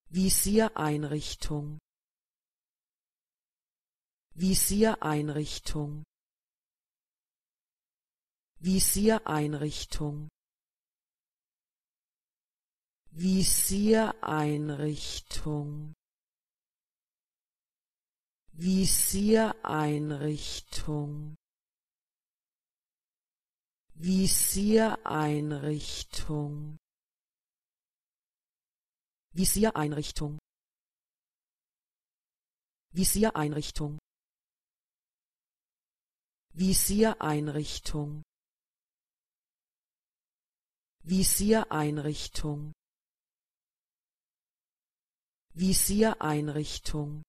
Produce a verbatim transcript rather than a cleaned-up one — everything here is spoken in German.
Visiereinrichtung, Visiereinrichtung, Visiereinrichtung, Visiereinrichtung, Visiereinrichtung, Visiereinrichtung, Visiereinrichtung, Visiereinrichtung, Visiereinrichtung, Visiereinrichtung, Visiereinrichtung,